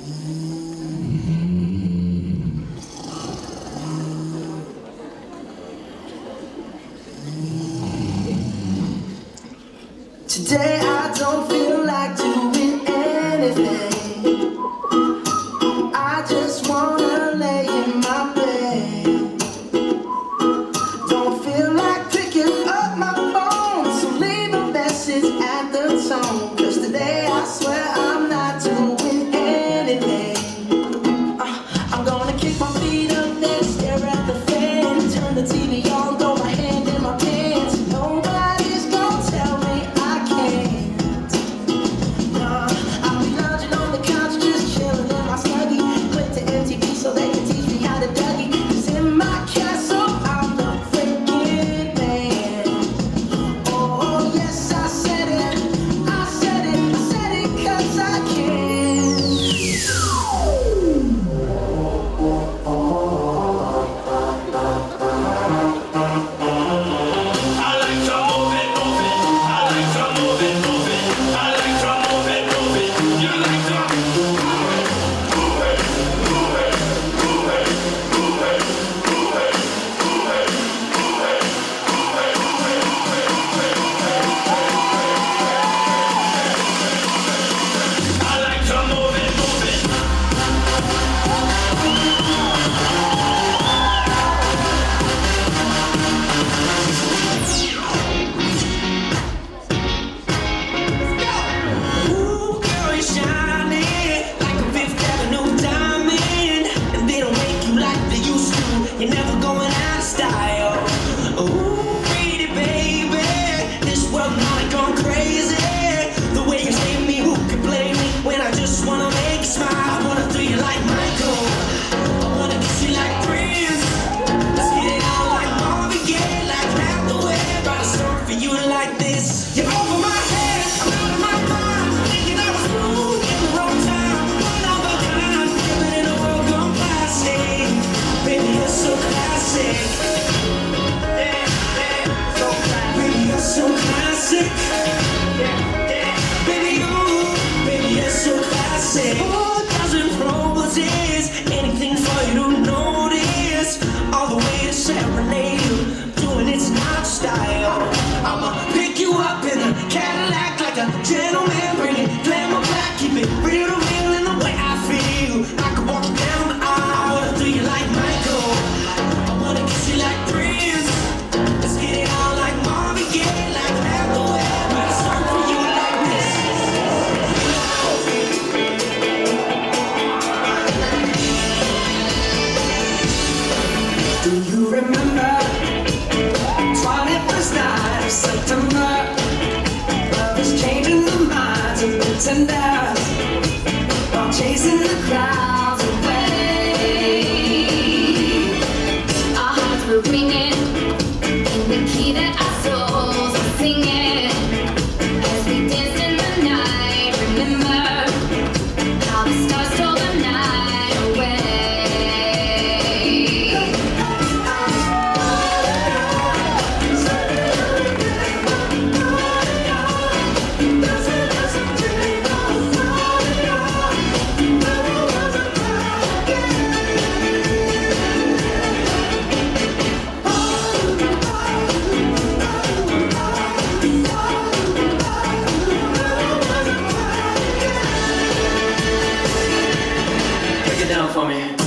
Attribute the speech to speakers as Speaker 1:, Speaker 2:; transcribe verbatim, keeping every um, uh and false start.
Speaker 1: Today I don't feel like doing anything. I just wanna lay in my bed. Don't feel like picking up my phone, so leave a message at the tone. Cause today I swear I'm not doing anything. uh, I'm gonna kick my feet up, then stare at the fan, turn the T V on, throw my hand in my pants. Nobody's gonna tell me I can't. Nah, I'll be lounging on the couch, just chilling in my Snuggie. Click to M T V so they can teach me how to Dougie. Cause in my castle I'm the freaking man. Oh yes, I said it, I said it, I said it cause I can.
Speaker 2: I like to move it, move it. I like to move it, move it. I like to move it, move it. You like to move it, move it, move it, move it, move it, move it, move it, move it, move it, I like to move it, move it.
Speaker 3: Ooh, girl, you're shining like a Fifth Avenue diamond, and they don't make you like they used to. You're never going out of style. Ooh, pretty baby, this world might gone crazy. The way you save me, who can blame me when I just wanna make you smile? I wanna do you like Michael, I wanna kiss you like Prince. Let's get it on like Marvin Gaye, like Hathaway. Write a song for you like this. You're over my head, I'm out of my mind, thinking I was rude in the wrong time. One of a kind, living in a world gone plastic. Baby, you're so classic. Yeah, yeah, so classic. Baby, you're so classic. Yeah, yeah. Baby, you, baby, you're so classic. Four thousand roses, anything for you to notice. All the way to serenade you, doing it's not style. I'ma pick you up in a Cadillac like a gentleman, bring it glamour back, keep it real to real in the way I feel. I could walk you down the aisle. I wanna do you like Michael, I wanna kiss you like Prince. Let's get it on like Marvin Gaye, like Hathaway. Write a song for you like this.
Speaker 1: Do you remember twenty-first night of September? Love is changing the minds of pretenders while chasing the crowds away.
Speaker 4: Our hearts were ringing in the key that our souls were singing as we danced in the night. Remember how the stars stole the night away.
Speaker 1: Break it down for me.